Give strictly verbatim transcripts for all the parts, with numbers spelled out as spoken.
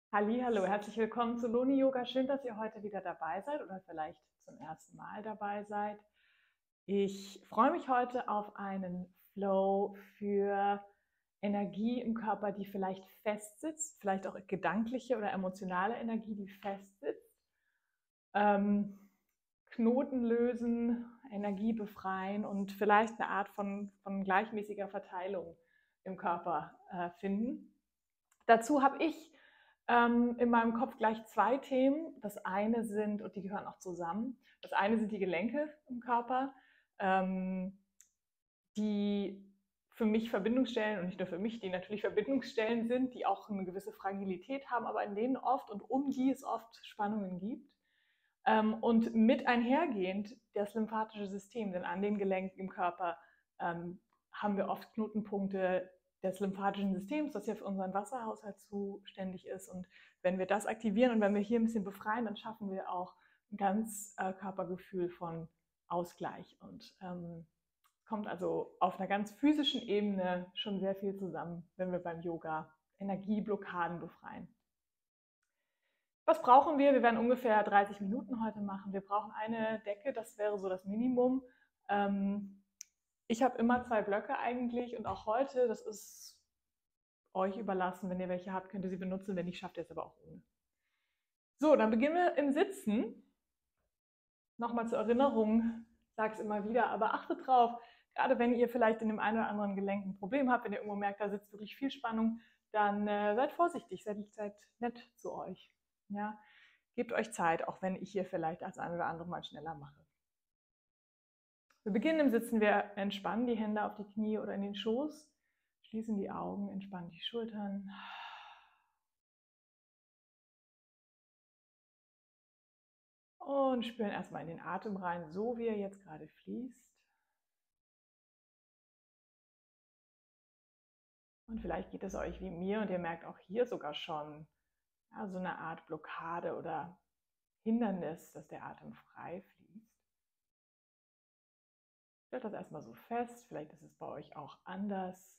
Hallihallo, herzlich willkommen zu Loni Yoga. Schön, dass ihr heute wieder dabei seid oder vielleicht zum ersten Mal dabei seid. Ich freue mich heute auf einen Flow für Energie im Körper, die vielleicht festsitzt, vielleicht auch gedankliche oder emotionale Energie, die festsitzt. Ähm, Knoten lösen, Energie befreien und vielleicht eine Art von, von gleichmäßiger Verteilung im Körper äh, finden. Dazu habe ich ähm, in meinem Kopf gleich zwei Themen. Das eine sind, und die gehören auch zusammen, das eine sind die Gelenke im Körper, ähm, die für mich Verbindungsstellen und nicht nur für mich, die natürlich Verbindungsstellen sind, die auch eine gewisse Fragilität haben, aber in denen oft und um die es oft Spannungen gibt. Ähm, und mit einhergehend das lymphatische System, denn an den Gelenken im Körper ähm, haben wir oft Knotenpunkte des lymphatischen Systems, das ja für unseren Wasserhaushalt zuständig ist. Und wenn wir das aktivieren und wenn wir hier ein bisschen befreien, dann schaffen wir auch ein ganz äh, Körpergefühl von Ausgleich. Und ähm, kommt also auf einer ganz physischen Ebene schon sehr viel zusammen, wenn wir beim Yoga Energieblockaden befreien. Was brauchen wir? Wir werden ungefähr dreißig Minuten heute machen. Wir brauchen eine Decke, das wäre so das Minimum. Ähm, ich habe immer zwei Blöcke eigentlich und auch heute, das ist euch überlassen. Wenn ihr welche habt, könnt ihr sie benutzen. Wenn nicht, schafft ihr es aber auch ohne. So, dann beginnen wir im Sitzen. Nochmal zur Erinnerung, ich sage es immer wieder, aber achtet drauf, gerade wenn ihr vielleicht in dem einen oder anderen Gelenk ein Problem habt, wenn ihr irgendwo merkt, da sitzt wirklich viel Spannung, dann äh, seid vorsichtig, seid, seid nett zu euch. Ja? Gebt euch Zeit, auch wenn ich hier vielleicht das ein oder andere mal schneller mache. Wir beginnen im Sitzen, wir entspannen die Hände auf die Knie oder in den Schoß, schließen die Augen, entspannen die Schultern. Und spüren erstmal in den Atem rein, so wie er jetzt gerade fließt. Und vielleicht geht es euch wie mir und ihr merkt auch hier sogar schon ja, so eine Art Blockade oder Hindernis, dass der Atem frei fließt. Stellt das erstmal so fest, vielleicht ist es bei euch auch anders.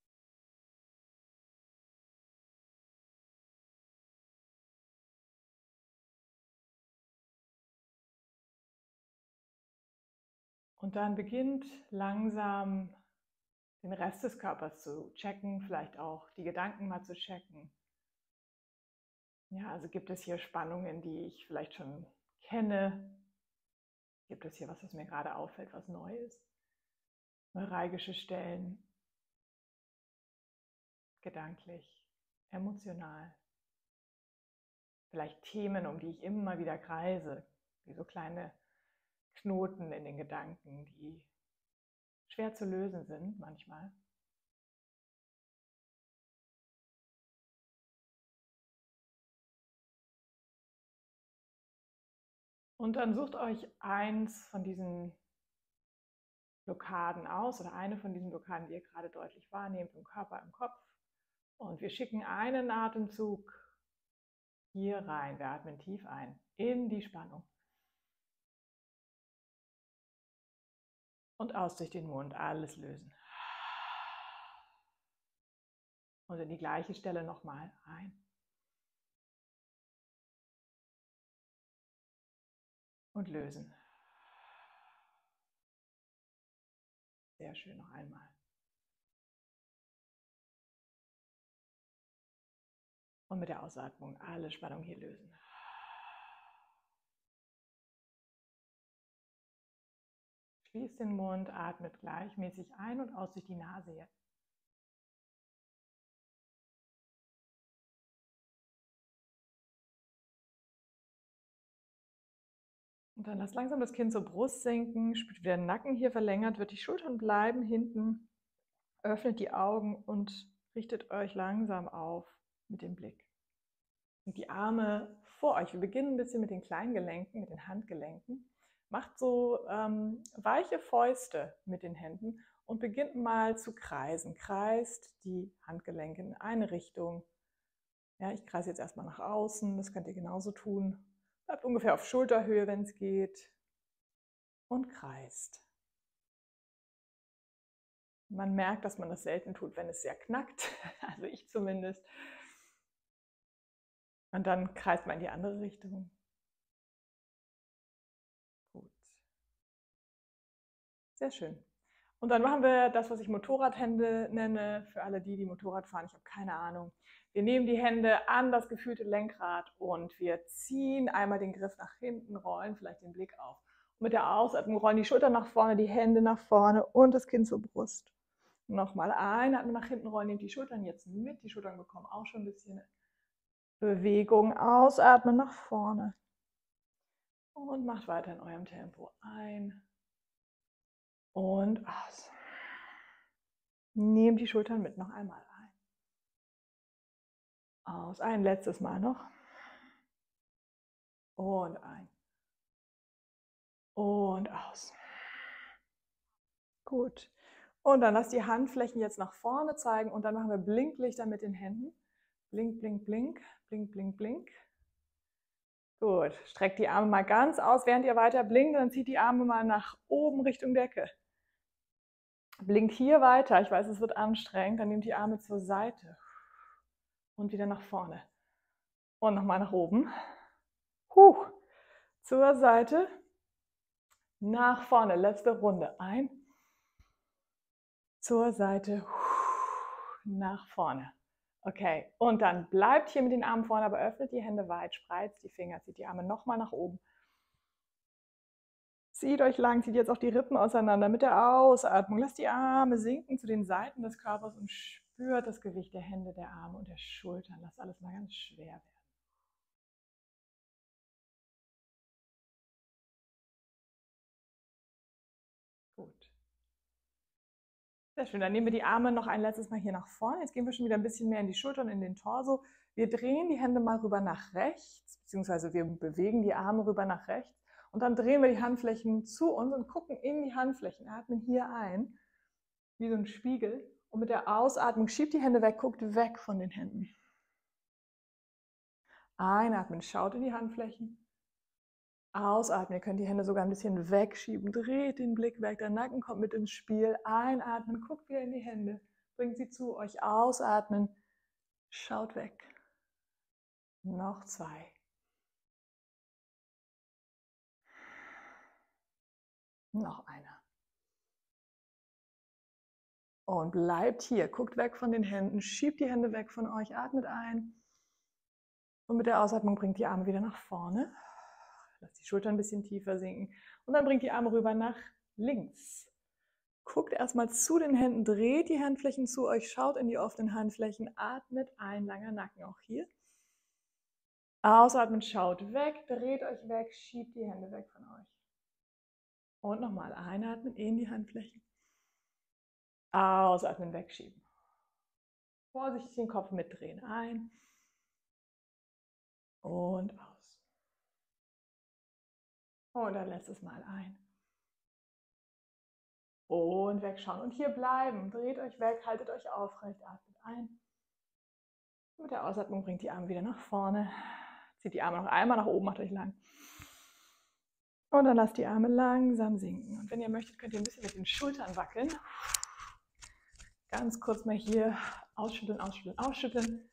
Und dann beginnt langsam den Rest des Körpers zu checken, vielleicht auch die Gedanken mal zu checken. Ja, also gibt es hier Spannungen, die ich vielleicht schon kenne? Gibt es hier was, was mir gerade auffällt, was neu ist? Neuralgische Stellen, gedanklich, emotional. Vielleicht Themen, um die ich immer wieder kreise, wie so kleine Knoten in den Gedanken, die schwer zu lösen sind manchmal. Und dann sucht euch eins von diesen Blockaden aus oder eine von diesen Blockaden, die ihr gerade deutlich wahrnehmt, im Körper, im Kopf. Und wir schicken einen Atemzug hier rein. Wir atmen tief ein in die Spannung. Und aus durch den Mund, alles lösen. Und in die gleiche Stelle nochmal ein. Und lösen. Sehr schön, noch einmal. Und mit der Ausatmung alle Spannung hier lösen. Schließt den Mund, atmet gleichmäßig ein und aus durch die Nase jetzt. Und dann lasst langsam das Kinn zur Brust senken, spürt, wie der Nacken hier verlängert wird, die Schultern bleiben hinten, öffnet die Augen und richtet euch langsam auf mit dem Blick. Und die Arme vor euch. Wir beginnen ein bisschen mit den kleinen Gelenken, mit den Handgelenken. Macht so ähm, weiche Fäuste mit den Händen und beginnt mal zu kreisen. Kreist die Handgelenke in eine Richtung. Ja, ich kreise jetzt erstmal nach außen, das könnt ihr genauso tun. Bleibt ungefähr auf Schulterhöhe, wenn es geht. Und kreist. Man merkt, dass man das selten tut, wenn es sehr knackt. Also ich zumindest. Und dann kreist man in die andere Richtung. Gut. Sehr schön. Und dann machen wir das, was ich Motorradhände nenne, für alle die, die Motorrad fahren. Ich habe keine Ahnung. Wir nehmen die Hände an das gefühlte Lenkrad und wir ziehen einmal den Griff nach hinten, rollen vielleicht den Blick auf. Und mit der Ausatmung rollen die Schultern nach vorne, die Hände nach vorne und das Kinn zur Brust. Nochmal einatmen, nach hinten rollen, nehmt die Schultern jetzt mit. Die Schultern bekommen auch schon ein bisschen Bewegung. Ausatmen nach vorne. Und macht weiter in eurem Tempo. Ein und aus. Nehmt die Schultern mit, noch einmal ein. Aus, ein letztes Mal noch. Und ein. Und aus. Gut. Und dann lasst die Handflächen jetzt nach vorne zeigen und dann machen wir Blinklichter mit den Händen. Blink, blink, blink, blink, blink, blink. Gut, streckt die Arme mal ganz aus, während ihr weiter blinkt, dann zieht die Arme mal nach oben Richtung Decke. Blinkt hier weiter, ich weiß, es wird anstrengend, dann nehmt die Arme zur Seite und wieder nach vorne. Und nochmal nach oben. Huch. Zur Seite, nach vorne, letzte Runde. Ein, zur Seite, nach vorne. Okay, und dann bleibt hier mit den Armen vorne, aber öffnet die Hände weit, spreizt die Finger, zieht die Arme nochmal nach oben. Zieht euch lang, zieht jetzt auch die Rippen auseinander mit der Ausatmung. Lasst die Arme sinken zu den Seiten des Körpers und spürt das Gewicht der Hände, der Arme und der Schultern. Lasst alles mal ganz schwer werden. Gut. Sehr schön, dann nehmen wir die Arme noch ein letztes Mal hier nach vorne. Jetzt gehen wir schon wieder ein bisschen mehr in die Schultern, in den Torso. Wir drehen die Hände mal rüber nach rechts, beziehungsweise wir bewegen die Arme rüber nach rechts. Und dann drehen wir die Handflächen zu uns und gucken in die Handflächen. Atmen hier ein, wie so ein Spiegel. Und mit der Ausatmung schiebt die Hände weg, guckt weg von den Händen. Einatmen, schaut in die Handflächen. Ausatmen, ihr könnt die Hände sogar ein bisschen wegschieben, dreht den Blick weg, der Nacken kommt mit ins Spiel. Einatmen, guckt wieder in die Hände, bringt sie zu euch. Ausatmen, schaut weg. Noch zwei. Noch einer. Und bleibt hier, guckt weg von den Händen, schiebt die Hände weg von euch, atmet ein. Und mit der Ausatmung bringt die Arme wieder nach vorne. Lasst die Schultern ein bisschen tiefer sinken. Und dann bringt die Arme rüber nach links. Guckt erstmal zu den Händen, dreht die Handflächen zu euch, schaut in die offenen Handflächen, atmet ein, langer Nacken auch hier. Ausatmen, schaut weg, dreht euch weg, schiebt die Hände weg von euch. Und nochmal einatmen in die Handflächen. Ausatmen, wegschieben. Vorsichtig den Kopf mitdrehen. Ein und aus. Und ein letztes Mal ein. Und wegschauen. Und hier bleiben. Dreht euch weg, haltet euch aufrecht, atmet ein. Mit der Ausatmung bringt die Arme wieder nach vorne. Zieht die Arme noch einmal nach oben, macht euch lang. Und dann lasst die Arme langsam sinken. Und wenn ihr möchtet, könnt ihr ein bisschen mit den Schultern wackeln. Ganz kurz mal hier ausschütteln, ausschütteln, ausschütteln.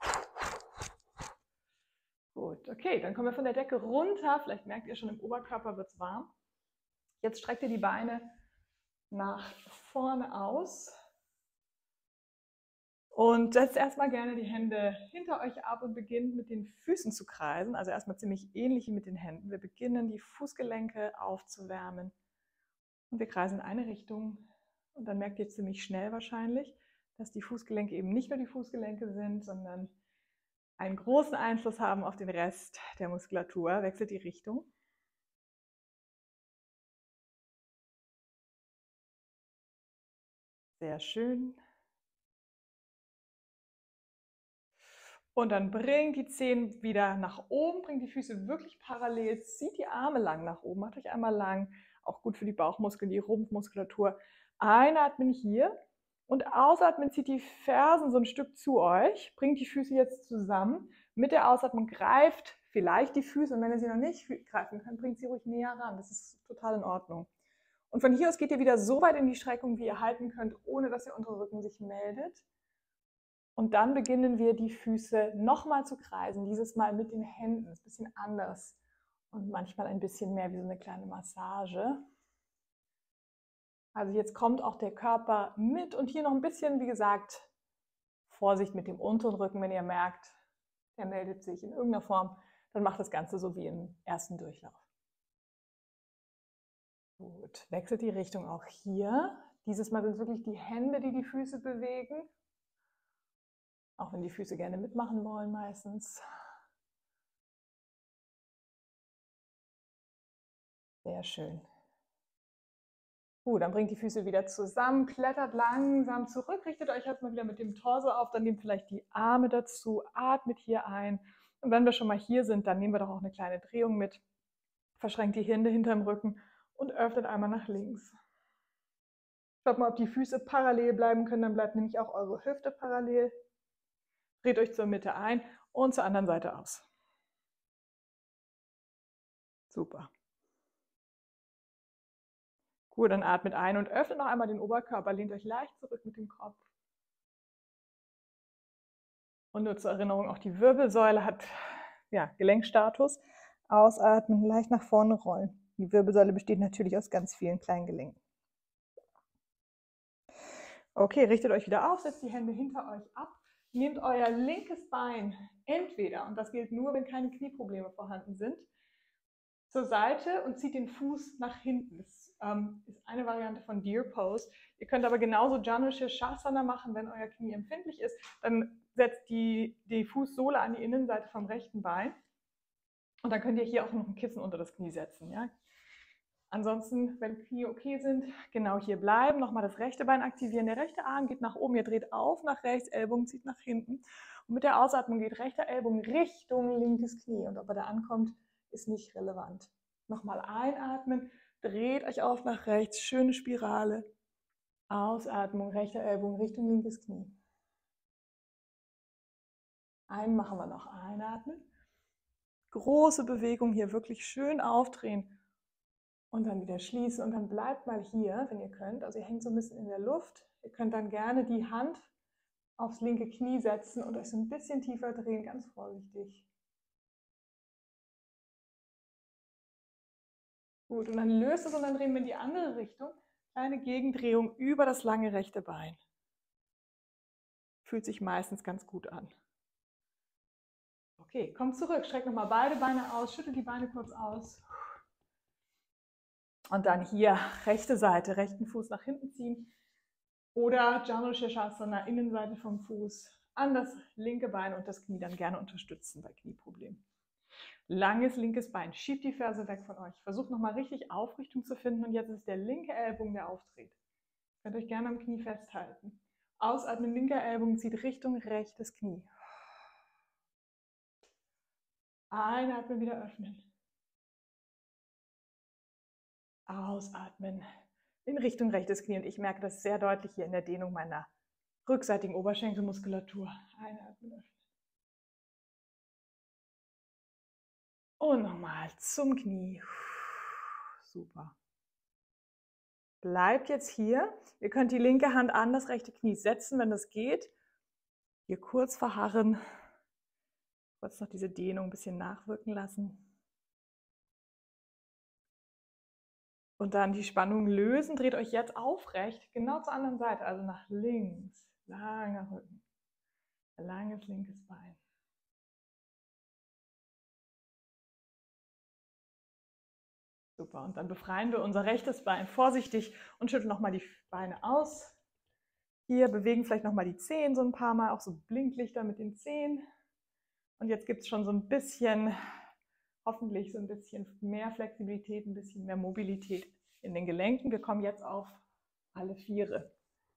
Gut, okay, dann kommen wir von der Decke runter. Vielleicht merkt ihr schon, im Oberkörper wird es warm. Jetzt streckt ihr die Beine nach vorne aus. Und setzt erstmal gerne die Hände hinter euch ab und beginnt mit den Füßen zu kreisen. Also erstmal ziemlich ähnlich wie mit den Händen. Wir beginnen, die Fußgelenke aufzuwärmen. Und wir kreisen in eine Richtung. Und dann merkt ihr ziemlich schnell wahrscheinlich, dass die Fußgelenke eben nicht nur die Fußgelenke sind, sondern einen großen Einfluss haben auf den Rest der Muskulatur. Wechselt die Richtung. Sehr schön. Und dann bringt die Zehen wieder nach oben, bringt die Füße wirklich parallel, zieht die Arme lang nach oben, macht euch einmal lang, auch gut für die Bauchmuskeln, die Rumpfmuskulatur. Einatmen hier und ausatmen, zieht die Fersen so ein Stück zu euch, bringt die Füße jetzt zusammen. Mit der Ausatmung greift vielleicht die Füße und wenn ihr sie noch nicht greifen könnt, bringt sie ruhig näher ran, das ist total in Ordnung. Und von hier aus geht ihr wieder so weit in die Streckung, wie ihr halten könnt, ohne dass der untere Rücken sich meldet. Und dann beginnen wir, die Füße nochmal zu kreisen, dieses Mal mit den Händen. Das ist ein bisschen anders und manchmal ein bisschen mehr wie so eine kleine Massage. Also jetzt kommt auch der Körper mit und hier noch ein bisschen, wie gesagt, Vorsicht mit dem unteren Rücken, wenn ihr merkt, der meldet sich in irgendeiner Form, dann macht das Ganze so wie im ersten Durchlauf. Gut, wechselt die Richtung auch hier. Dieses Mal sind es wirklich die Hände, die die Füße bewegen. Auch wenn die Füße gerne mitmachen wollen meistens. Sehr schön. Gut, dann bringt die Füße wieder zusammen, klettert langsam zurück, richtet euch erstmal wieder mit dem Torso auf, dann nehmt vielleicht die Arme dazu, atmet hier ein. Und wenn wir schon mal hier sind, dann nehmen wir doch auch eine kleine Drehung mit. Verschränkt die Hände hinterm Rücken und öffnet einmal nach links. Schaut mal, ob die Füße parallel bleiben können, dann bleibt nämlich auch eure Hüfte parallel. Dreht euch zur Mitte ein und zur anderen Seite aus. Super. Gut, dann atmet ein und öffnet noch einmal den Oberkörper, lehnt euch leicht zurück mit dem Kopf. Und nur zur Erinnerung, auch die Wirbelsäule hat ja, Gelenkstatus. Ausatmen, leicht nach vorne rollen. Die Wirbelsäule besteht natürlich aus ganz vielen kleinen Gelenken. Okay, richtet euch wieder auf, setzt die Hände hinter euch ab. Nehmt euer linkes Bein entweder, und das gilt nur, wenn keine Knieprobleme vorhanden sind, zur Seite und zieht den Fuß nach hinten. Das ähm, ist eine Variante von Deer Pose. Ihr könnt aber genauso Janu Shirshasana machen, wenn euer Knie empfindlich ist. Dann setzt die, die Fußsohle an die Innenseite vom rechten Bein. Und dann könnt ihr hier auch noch ein Kissen unter das Knie setzen. Ja? Ansonsten, wenn Knie okay sind, genau hier bleiben. Nochmal das rechte Bein aktivieren. Der rechte Arm geht nach oben. Ihr dreht auf nach rechts, Ellbogen zieht nach hinten. Und mit der Ausatmung geht rechter Ellbogen Richtung linkes Knie. Und ob er da ankommt, ist nicht relevant. Nochmal einatmen, dreht euch auf nach rechts, schöne Spirale. Ausatmung, rechter Ellbogen Richtung linkes Knie. Einen machen wir noch, einatmen. Große Bewegung hier, wirklich schön aufdrehen. Und dann wieder schließen und dann bleibt mal hier, wenn ihr könnt. Also ihr hängt so ein bisschen in der Luft. Ihr könnt dann gerne die Hand aufs linke Knie setzen und euch so ein bisschen tiefer drehen, ganz vorsichtig. Gut, und dann löst es und dann drehen wir in die andere Richtung. Kleine Gegendrehung über das lange rechte Bein. Fühlt sich meistens ganz gut an. Okay, kommt zurück, streckt nochmal beide Beine aus, schüttelt die Beine kurz aus. Und dann hier rechte Seite, rechten Fuß nach hinten ziehen. Oder Janu Shirshasana, Innenseite vom Fuß, an das linke Bein und das Knie dann gerne unterstützen bei Knieproblemen. Langes linkes Bein, schiebt die Ferse weg von euch. Versucht nochmal richtig Aufrichtung zu finden und jetzt ist der linke Ellbogen, der aufdreht. Ihr könnt euch gerne am Knie festhalten. Ausatmen, linker Ellbogen zieht Richtung rechtes Knie. Einatmen, wieder öffnen. Ausatmen in Richtung rechtes Knie und ich merke das sehr deutlich hier in der Dehnung meiner rückseitigen Oberschenkelmuskulatur. Einatmen, öffnen. Und nochmal zum Knie. Super. Bleibt jetzt hier. Ihr könnt die linke Hand an das rechte Knie setzen, wenn das geht. Hier kurz verharren. Kurz noch diese Dehnung ein bisschen nachwirken lassen. Und dann die Spannung lösen. Dreht euch jetzt aufrecht, genau zur anderen Seite, also nach links. Langer Rücken. Langes linkes Bein. Super, und dann befreien wir unser rechtes Bein vorsichtig und schütteln nochmal die Beine aus. Hier bewegen vielleicht nochmal die Zehen so ein paar Mal, auch so Blinklichter mit den Zehen. Und jetzt gibt es schon so ein bisschen, hoffentlich so ein bisschen mehr Flexibilität, ein bisschen mehr Mobilität in den Gelenken. Wir kommen jetzt auf alle Viere.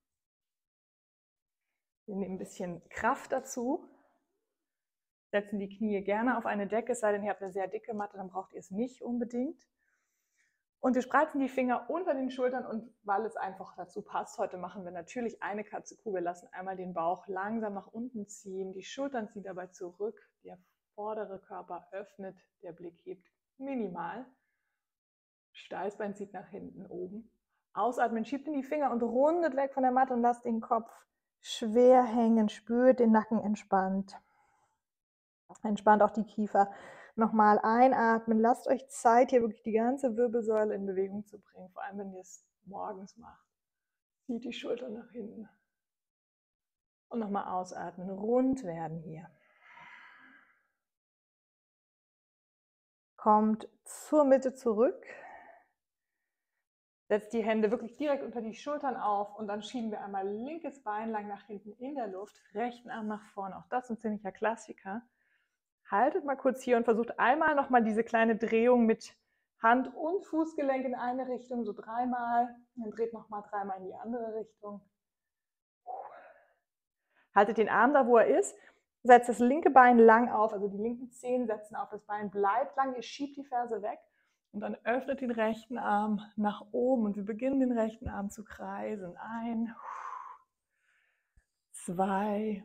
Wir nehmen ein bisschen Kraft dazu. Setzen die Knie gerne auf eine Decke, es sei denn, ihr habt eine sehr dicke Matte, dann braucht ihr es nicht unbedingt. Und wir spreizen die Finger unter den Schultern und weil es einfach dazu passt, heute machen wir natürlich eine Katze-Kuh. Wir lassen einmal den Bauch langsam nach unten ziehen, die Schultern ziehen dabei zurück, der vordere Körper öffnet, der Blick hebt minimal. Steißbein zieht nach hinten oben. Ausatmen, schiebt in die Finger und rundet weg von der Matte und lasst den Kopf schwer hängen, spürt den Nacken entspannt. Entspannt auch die Kiefer. Nochmal einatmen, lasst euch Zeit, hier wirklich die ganze Wirbelsäule in Bewegung zu bringen, vor allem wenn ihr es morgens macht. Zieht die Schultern nach hinten. Und nochmal ausatmen, rund werden hier. Kommt zur Mitte zurück. Setzt die Hände wirklich direkt unter die Schultern auf und dann schieben wir einmal linkes Bein lang nach hinten in der Luft, rechten Arm nach vorne. Auch das ist ein ziemlicher Klassiker. Haltet mal kurz hier und versucht einmal nochmal diese kleine Drehung mit Hand und Fußgelenk in eine Richtung, so dreimal. Dann dreht nochmal dreimal in die andere Richtung. Haltet den Arm da, wo er ist. Setzt das linke Bein lang auf, also die linken Zehen setzen auf das Bein, bleibt lang, ihr schiebt die Ferse weg. Und dann öffnet den rechten Arm nach oben und wir beginnen den rechten Arm zu kreisen. Ein, zwei,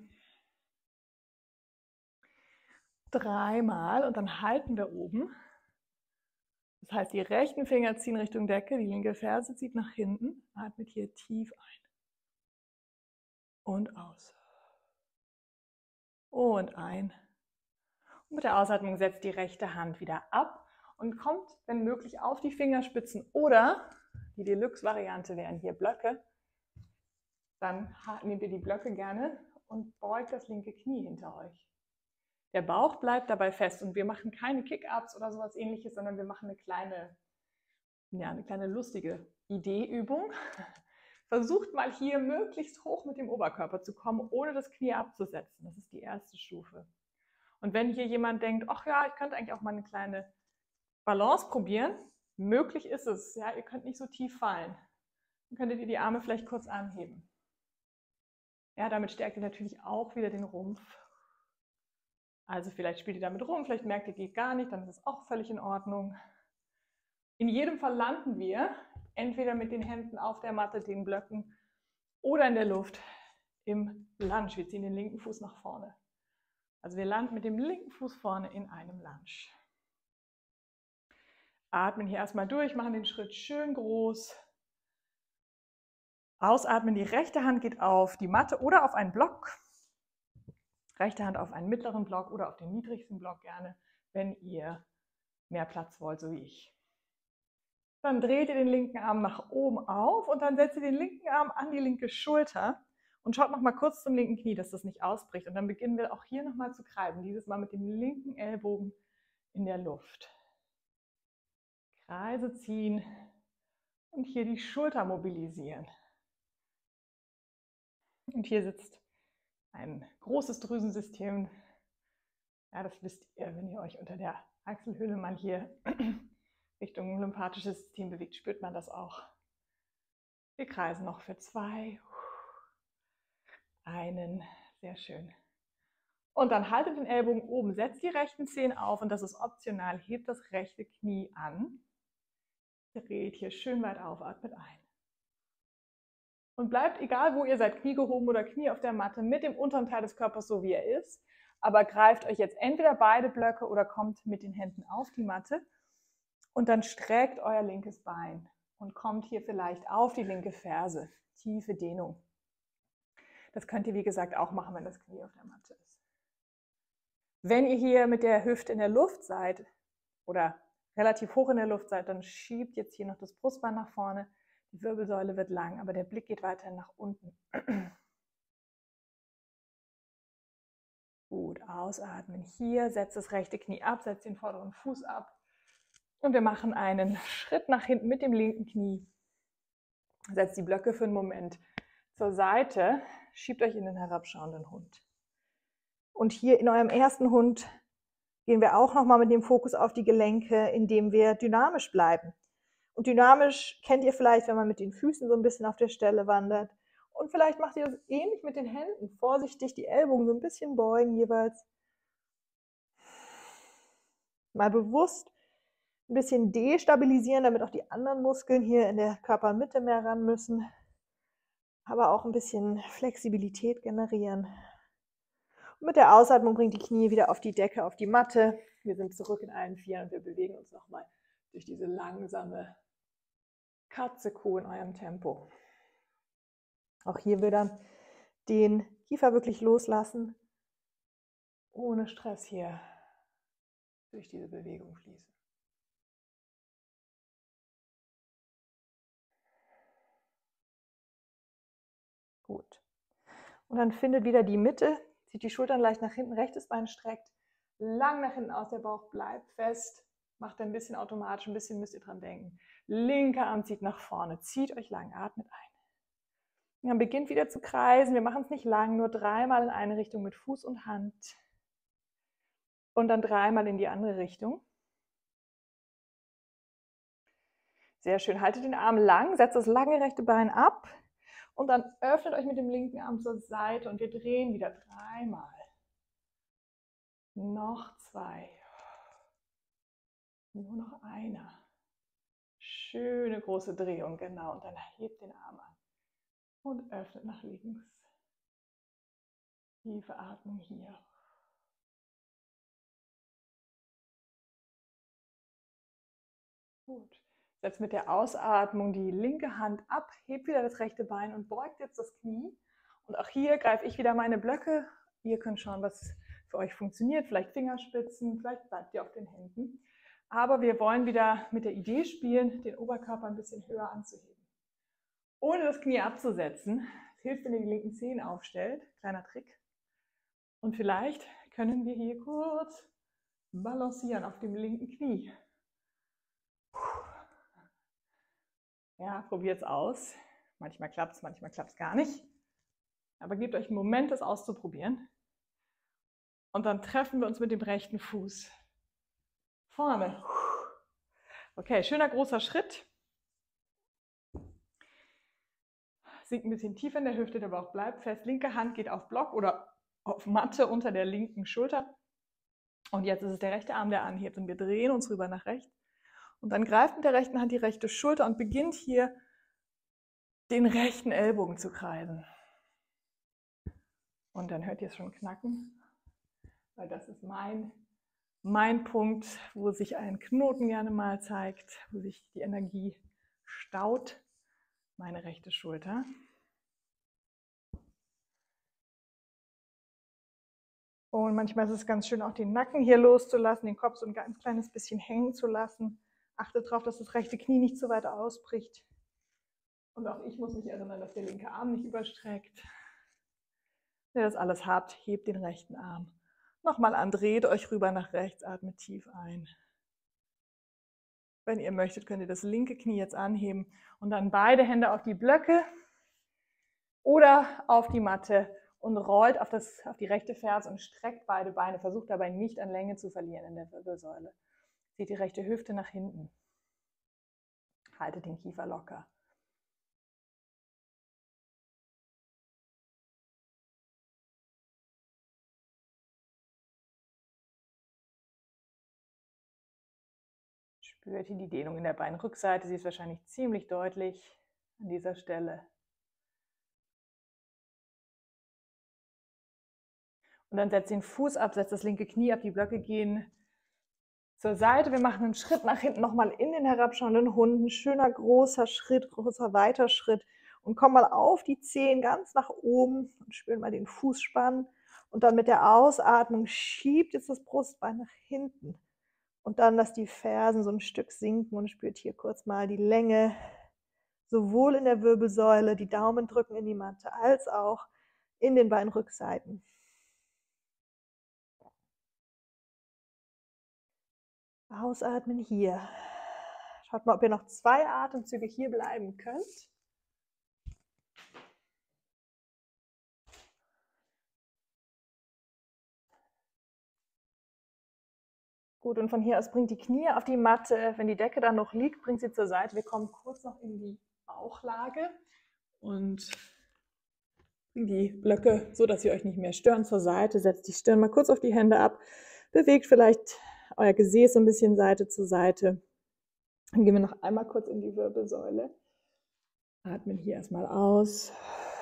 dreimal und dann halten wir oben. Das heißt, die rechten Finger ziehen Richtung Decke, die linke Ferse zieht nach hinten. Atmet hier tief ein und aus. Und ein. Und mit der Ausatmung setzt die rechte Hand wieder ab und kommt, wenn möglich, auf die Fingerspitzen oder die Deluxe-Variante wären hier Blöcke. Dann nehmt ihr die Blöcke gerne und beugt das linke Knie hinter euch. Der Bauch bleibt dabei fest und wir machen keine Kick-Ups oder sowas ähnliches, sondern wir machen eine kleine, ja, eine kleine lustige Ideeübung. Versucht mal hier möglichst hoch mit dem Oberkörper zu kommen, ohne das Knie abzusetzen. Das ist die erste Stufe. Und wenn hier jemand denkt, ach ja, ich könnte eigentlich auch mal eine kleine Balance probieren, möglich ist es. Ja, ihr könnt nicht so tief fallen. Dann könntet ihr die Arme vielleicht kurz anheben. Ja, damit stärkt ihr natürlich auch wieder den Rumpf. Also vielleicht spielt ihr damit rum, vielleicht merkt ihr, geht gar nicht, dann ist es auch völlig in Ordnung. In jedem Fall landen wir entweder mit den Händen auf der Matte, den Blöcken, oder in der Luft im Lunge. Wir ziehen den linken Fuß nach vorne. Also wir landen mit dem linken Fuß vorne in einem Lunge. Atmen hier erstmal durch, machen den Schritt schön groß. Ausatmen, die rechte Hand geht auf die Matte oder auf einen Block. Rechte Hand auf einen mittleren Block oder auf den niedrigsten Block gerne, wenn ihr mehr Platz wollt, so wie ich. Dann dreht ihr den linken Arm nach oben auf und dann setzt ihr den linken Arm an die linke Schulter und schaut noch mal kurz zum linken Knie, dass das nicht ausbricht. Und dann beginnen wir auch hier noch mal zu kreisen, dieses Mal mit dem linken Ellbogen in der Luft. Kreise ziehen und hier die Schulter mobilisieren. Und hier sitzt ein großes Drüsensystem. Ja, das wisst ihr, wenn ihr euch unter der Achselhöhle mal hier Richtung lymphatisches System bewegt, spürt man das auch. Wir kreisen noch für zwei. Einen, sehr schön. Und dann haltet den Ellbogen oben, setzt die rechten Zehen auf und das ist optional, hebt das rechte Knie an. Dreht hier schön weit auf, atmet ein. Und bleibt, egal wo ihr seid, Knie gehoben oder Knie auf der Matte, mit dem unteren Teil des Körpers so wie er ist. Aber greift euch jetzt entweder beide Blöcke oder kommt mit den Händen auf die Matte. Und dann streckt euer linkes Bein und kommt hier vielleicht auf die linke Ferse. Tiefe Dehnung. Das könnt ihr, wie gesagt, auch machen, wenn das Knie auf der Matte ist. Wenn ihr hier mit der Hüfte in der Luft seid oder relativ hoch in der Luft seid, dann schiebt jetzt hier noch das Brustbein nach vorne. Die Wirbelsäule wird lang, aber der Blick geht weiterhin nach unten. Gut, ausatmen. Hier setzt das rechte Knie ab, setzt den vorderen Fuß ab. Und wir machen einen Schritt nach hinten mit dem linken Knie. Setzt die Blöcke für einen Moment zur Seite. Schiebt euch in den herabschauenden Hund. Und hier in eurem ersten Hund gehen wir auch nochmal mit dem Fokus auf die Gelenke, indem wir dynamisch bleiben. Und dynamisch kennt ihr vielleicht, wenn man mit den Füßen so ein bisschen auf der Stelle wandert. Und vielleicht macht ihr das ähnlich mit den Händen. Vorsichtig die Ellbogen so ein bisschen beugen jeweils. Mal bewusst ein bisschen destabilisieren, damit auch die anderen Muskeln hier in der Körpermitte mehr ran müssen. Aber auch ein bisschen Flexibilität generieren. Und mit der Ausatmung bringt die Knie wieder auf die Decke, auf die Matte. Wir sind zurück in allen Vieren und wir bewegen uns nochmal durch diese langsame Katze-Kuh in eurem Tempo. Auch hier wieder den Kiefer wirklich loslassen, ohne Stress hier durch diese Bewegung fließen. Gut. Und dann findet wieder die Mitte, zieht die Schultern leicht nach hinten, rechtes Bein streckt, lang nach hinten aus, der Bauch bleibt fest, macht ein bisschen automatisch, ein bisschen müsst ihr dran denken. Linker Arm zieht nach vorne, zieht euch lang, atmet ein. Und dann beginnt wieder zu kreisen, wir machen es nicht lang, nur dreimal in eine Richtung mit Fuß und Hand und dann dreimal in die andere Richtung. Sehr schön, haltet den Arm lang, setzt das lange rechte Bein ab und dann öffnet euch mit dem linken Arm zur Seite und wir drehen wieder dreimal. Noch zwei. Nur noch einer. Schöne große Drehung, genau. Und dann hebt den Arm an und öffnet nach links. Tiefe Atmung hier. Gut. Setzt mit der Ausatmung die linke Hand ab, hebt wieder das rechte Bein und beugt jetzt das Knie. Und auch hier greife ich wieder meine Blöcke. Ihr könnt schauen, was für euch funktioniert. Vielleicht Fingerspitzen, vielleicht bleibt ihr auf den Händen. Aber wir wollen wieder mit der Idee spielen, den Oberkörper ein bisschen höher anzuheben. Ohne das Knie abzusetzen. Es hilft, wenn ihr die linken Zehen aufstellt. Kleiner Trick. Und vielleicht können wir hier kurz balancieren auf dem linken Knie. Ja, probiert es aus. Manchmal klappt es, manchmal klappt es gar nicht. Aber gebt euch einen Moment, das auszuprobieren. Und dann treffen wir uns mit dem rechten Fuß vorne. Okay, schöner großer Schritt. Sinkt ein bisschen tiefer in der Hüfte, der Bauch bleibt fest. Linke Hand geht auf Block oder auf Matte unter der linken Schulter. Und jetzt ist es der rechte Arm, der anhebt. Und wir drehen uns rüber nach rechts. Und dann greift mit der rechten Hand die rechte Schulter und beginnt hier den rechten Ellbogen zu kreisen. Und dann hört ihr es schon knacken, weil das ist mein, mein Punkt, wo sich ein Knoten gerne mal zeigt, wo sich die Energie staut. Meine rechte Schulter. Und manchmal ist es ganz schön, auch den Nacken hier loszulassen, den Kopf so ein ganz kleines bisschen hängen zu lassen. Achtet darauf, dass das rechte Knie nicht zu weit ausbricht. Und auch ich muss mich erinnern, dass der linke Arm nicht überstreckt. Wenn ihr das alles habt, hebt den rechten Arm. Nochmal an, dreht euch rüber nach rechts, atmet tief ein. Wenn ihr möchtet, könnt ihr das linke Knie jetzt anheben und dann beide Hände auf die Blöcke oder auf die Matte und rollt auf, das, auf die rechte Ferse und streckt beide Beine. Versucht dabei nicht an Länge zu verlieren in der Wirbelsäule. Zieht die rechte Hüfte nach hinten. Haltet den Kiefer locker. Spürt hier die Dehnung in der Beinrückseite. Sie ist wahrscheinlich ziemlich deutlich an dieser Stelle. Und dann setzt den Fuß ab, setzt das linke Knie ab, die Blöcke gehen zur Seite. Wir machen einen Schritt nach hinten, nochmal in den herabschauenden Hund. Ein schöner großer Schritt, großer weiter Schritt. Und kommen mal auf die Zehen ganz nach oben und spüren mal den Fußspann. Und dann mit der Ausatmung schiebt jetzt das Brustbein nach hinten. Und dann lasst die Fersen so ein Stück sinken und spürt hier kurz mal die Länge, sowohl in der Wirbelsäule, die Daumen drücken in die Matte, als auch in den Beinrückseiten. Ausatmen hier. Schaut mal, ob ihr noch zwei Atemzüge hier bleiben könnt. Gut, und von hier aus bringt die Knie auf die Matte. Wenn die Decke dann noch liegt, bringt sie zur Seite. Wir kommen kurz noch in die Bauchlage und bringt die Blöcke, so dass sie euch nicht mehr stören, zur Seite. Setzt die Stirn mal kurz auf die Hände ab. Bewegt vielleicht euer Gesäß so ein bisschen Seite zu Seite. Dann gehen wir noch einmal kurz in die Wirbelsäule. Atmen hier erstmal aus.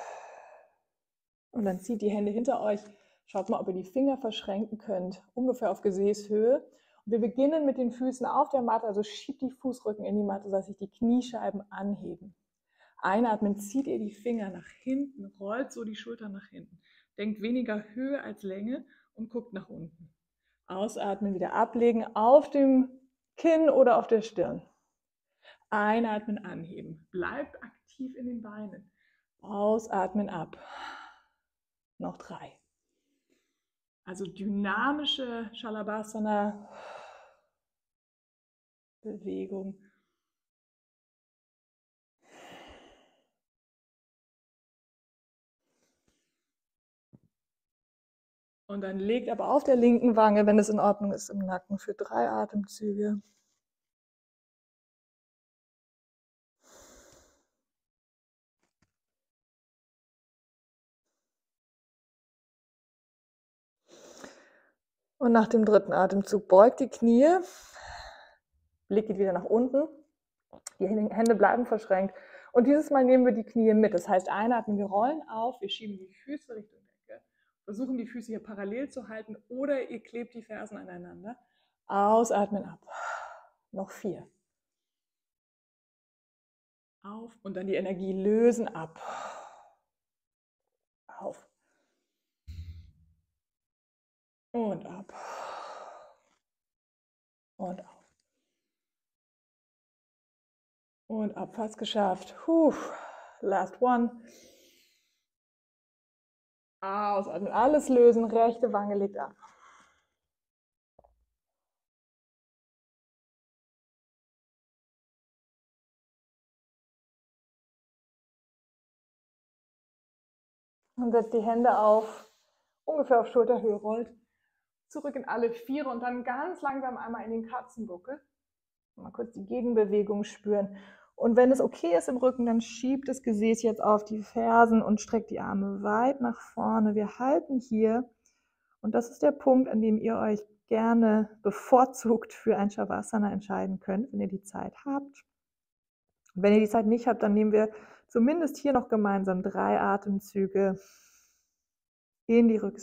Und dann zieht die Hände hinter euch. Schaut mal, ob ihr die Finger verschränken könnt, ungefähr auf Gesäßhöhe. Und wir beginnen mit den Füßen auf der Matte, also schiebt die Fußrücken in die Matte, sodass sich die Kniescheiben anheben. Einatmen, zieht ihr die Finger nach hinten, rollt so die Schultern nach hinten. Denkt weniger Höhe als Länge und guckt nach unten. Ausatmen, wieder ablegen auf dem Kinn oder auf der Stirn. Einatmen, anheben. Bleibt aktiv in den Beinen. Ausatmen, ab. Noch drei. Also dynamische Shalabhasana Bewegung. Und dann legt aber auf der linken Wange, wenn es in Ordnung ist, im Nacken für drei Atemzüge. Und nach dem dritten Atemzug beugt die Knie, Blick geht wieder nach unten, die Hände bleiben verschränkt. Und dieses Mal nehmen wir die Knie mit. Das heißt, einatmen, wir rollen auf, wir schieben die Füße Richtung Decke, versuchen die Füße hier parallel zu halten oder ihr klebt die Fersen aneinander. Ausatmen, ab. Noch vier. Auf und dann die Energie lösen, ab. Auf. Und ab. Und auf. Und ab, fast geschafft. Puh. Last one. Ausatmen, alles lösen, rechte Wange liegt ab. Und setzt die Hände auf, ungefähr auf Schulterhöhe rollt. Zurück in alle Viere und dann ganz langsam einmal in den Katzenbuckel. Mal kurz die Gegenbewegung spüren. Und wenn es okay ist im Rücken, dann schiebt das Gesäß jetzt auf die Fersen und streckt die Arme weit nach vorne. Wir halten hier. Und das ist der Punkt, an dem ihr euch gerne bevorzugt für ein Shavasana entscheiden könnt, wenn ihr die Zeit habt. Und wenn ihr die Zeit nicht habt, dann nehmen wir zumindest hier noch gemeinsam drei Atemzüge in die Rückseite.